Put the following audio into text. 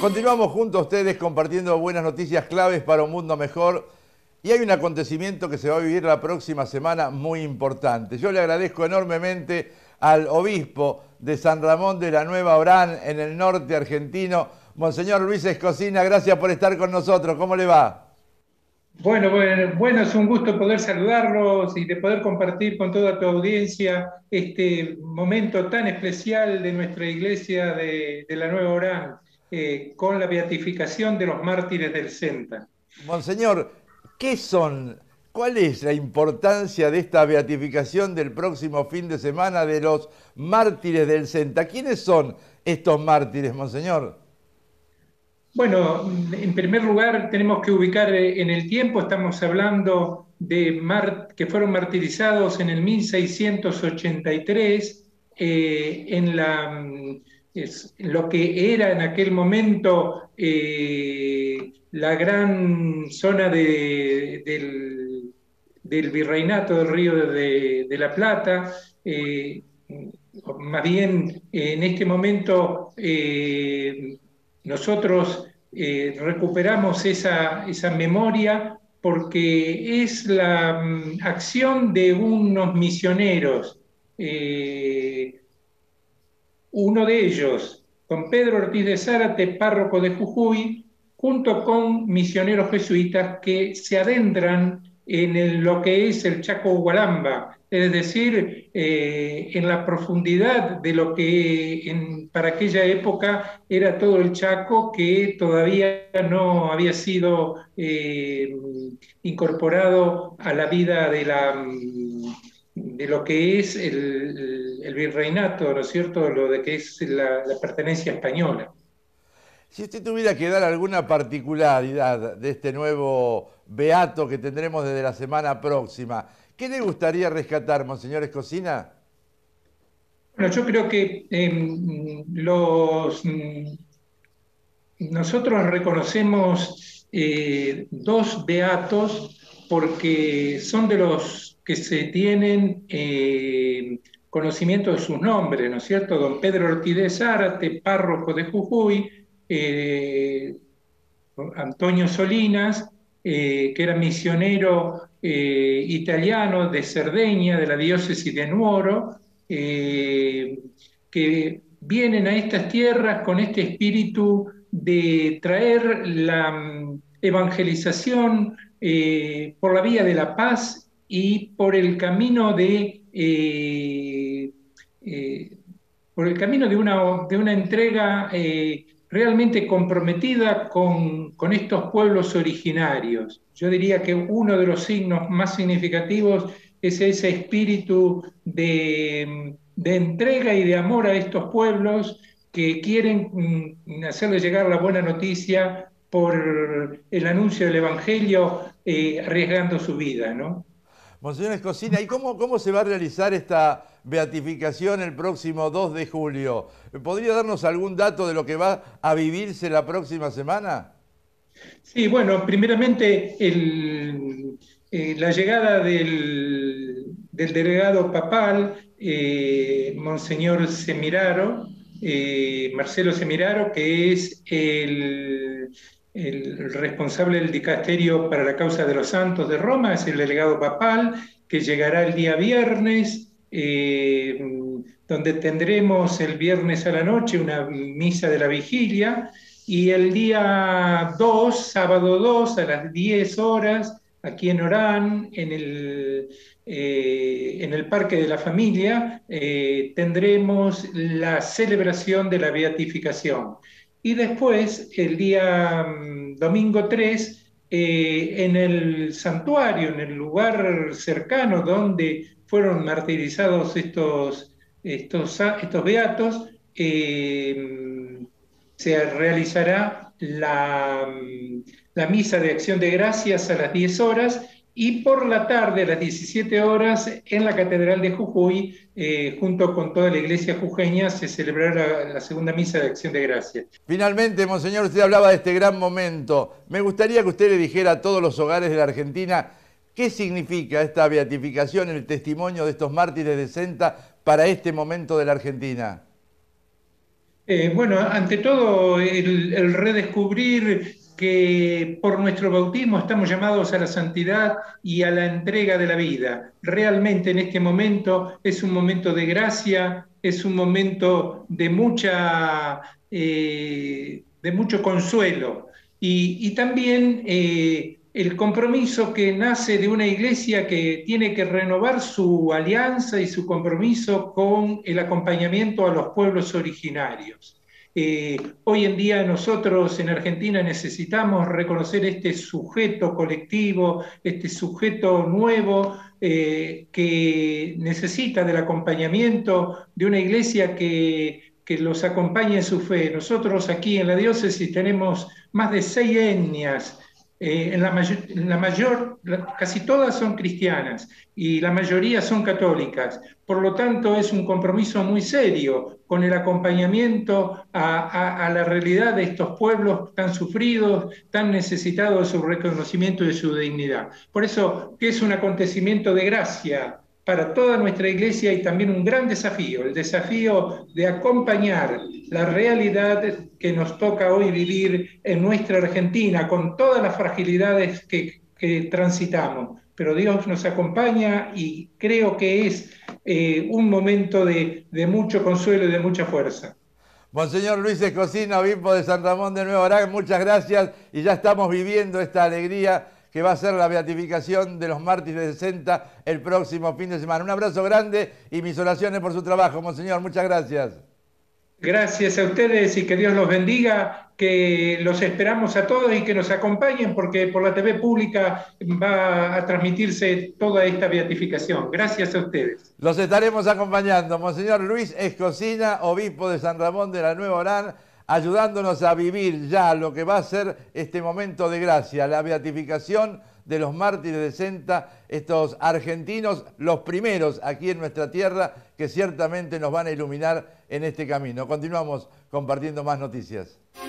Continuamos junto a ustedes compartiendo buenas noticias claves para un mundo mejor. Y hay un acontecimiento que se va a vivir la próxima semana muy importante. Yo le agradezco enormemente al obispo de San Ramón de la Nueva Orán, en el norte argentino, Monseñor Luis Escocina. Gracias por estar con nosotros. ¿Cómo le va? Bueno, es un gusto poder saludarlos y de poder compartir con toda tu audiencia este momento tan especial de nuestra iglesia de la Nueva Orán, con la beatificación de los mártires del Senta. Monseñor, ¿qué son? ¿Cuál es la importancia de esta beatificación del próximo fin de semana de los mártires del Senta? ¿Quiénes son estos mártires, Monseñor? Bueno, en primer lugar tenemos que ubicar en el tiempo, estamos hablando de que fueron martirizados en el 1683 lo que era en aquel momento la gran zona del virreinato del Río de la Plata. Más bien, en este momento nosotros recuperamos esa memoria porque es la acción de unos misioneros. Uno de ellos, con Pedro Ortiz de Zárate, párroco de Jujuy, junto con misioneros jesuitas que se adentran en lo que es el Chaco Hualamba, es decir, en la profundidad de lo que para aquella época era todo el Chaco, que todavía no había sido incorporado a la vida de lo que es el virreinato, ¿no es cierto? Lo de que es la pertenencia española. Si usted tuviera que dar alguna particularidad de este nuevo beato que tendremos desde la semana próxima, ¿qué le gustaría rescatar, Monseñor Escocina? Bueno, yo creo que nosotros reconocemos dos beatos porque son de los que se tienen conocimiento de sus nombres, ¿no es cierto? Don Pedro Ortiz de Zárate, párroco de Jujuy, Antonio Solinas, que era misionero italiano de Cerdeña, de la diócesis de Nuoro, que vienen a estas tierras con este espíritu de traer la evangelización por la vía de la paz y eh, por el camino de una entrega realmente comprometida con estos pueblos originarios. Yo diría que uno de los signos más significativos es ese espíritu de entrega y de amor a estos pueblos que quieren hacerle llegar la buena noticia por el anuncio del Evangelio, arriesgando su vida, ¿no? Monseñor Escocina, ¿y cómo se va a realizar esta beatificación el próximo 2 de julio? ¿Podría darnos algún dato de lo que va a vivirse la próxima semana? Sí, bueno, primeramente la llegada del delegado papal, Monseñor Semiraro, Marcelo Semiraro, que es el responsable del dicasterio para la causa de los santos de Roma, es el delegado papal, que llegará el día viernes, donde tendremos el viernes a la noche una misa de la vigilia. Y el día 2, sábado 2, a las 10 horas, aquí en Orán, en el Parque de la Familia, tendremos la celebración de la beatificación. Y después, el día domingo 3, en el santuario, en el lugar cercano donde fueron martirizados estos beatos, se realizará la misa de acción de gracias a las 10 horas y por la tarde a las 17 horas en la Catedral de Jujuy, junto con toda la iglesia jujeña, se celebrará la segunda misa de acción de gracias. Finalmente, Monseñor, usted hablaba de este gran momento. Me gustaría que usted le dijera a todos los hogares de la Argentina qué significa esta beatificación, el testimonio de estos mártires de Senta para este momento de la Argentina. Bueno, ante todo, el redescubrir que por nuestro bautismo estamos llamados a la santidad y a la entrega de la vida. Realmente en este momento es un momento de gracia, es un momento de mucho consuelo y también el compromiso que nace de una iglesia que tiene que renovar su alianza y su compromiso con el acompañamiento a los pueblos originarios. Hoy en día nosotros en Argentina necesitamos reconocer este sujeto colectivo, este sujeto nuevo que necesita del acompañamiento de una iglesia que los acompañe en su fe. Nosotros aquí en la diócesis tenemos más de 6 etnias. Casi todas son cristianas y la mayoría son católicas. Por lo tanto, es un compromiso muy serio con el acompañamiento a la realidad de estos pueblos tan sufridos, tan necesitados de su reconocimiento y de su dignidad. Por eso, que es un acontecimiento de gracia para toda nuestra iglesia y también un gran desafío, el desafío de acompañar la realidad que nos toca hoy vivir en nuestra Argentina, con todas las fragilidades que transitamos. Pero Dios nos acompaña y creo que es un momento de mucho consuelo y de mucha fuerza. Monseñor Luis Escocina, obispo de San Ramón de Nuevo Arán, muchas gracias y ya estamos viviendo esta alegría que va a ser la beatificación de los mártires de 60 el próximo fin de semana. Un abrazo grande y mis oraciones por su trabajo, Monseñor. Muchas gracias. Gracias a ustedes y que Dios los bendiga, que los esperamos a todos y que nos acompañen porque por la TV pública va a transmitirse toda esta beatificación. Gracias a ustedes. Los estaremos acompañando. Monseñor Luis Escocina, obispo de San Ramón de la Nueva Orán, ayudándonos a vivir ya lo que va a ser este momento de gracia, la beatificación de los mártires de Senta, estos argentinos, los primeros aquí en nuestra tierra, que ciertamente nos van a iluminar en este camino. Continuamos compartiendo más noticias.